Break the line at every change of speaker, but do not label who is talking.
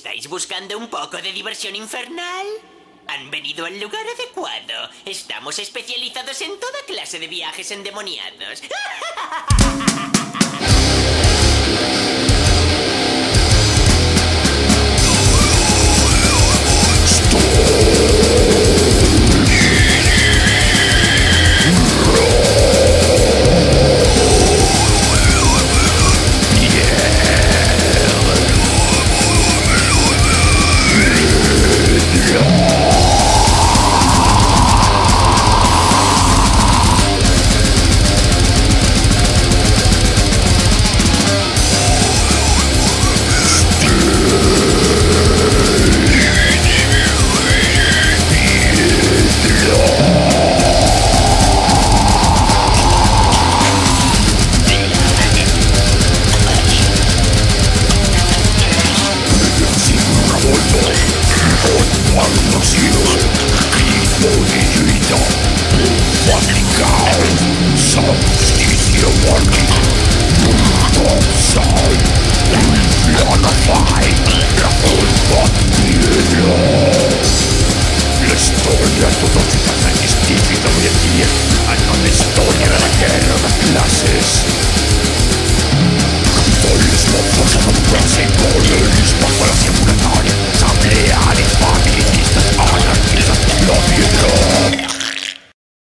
¿Estáis buscando un poco de diversión infernal? Han venido al lugar adecuado. Estamos especializados en toda clase de viajes endemoniados.
La historia toda se trata de hoy en día.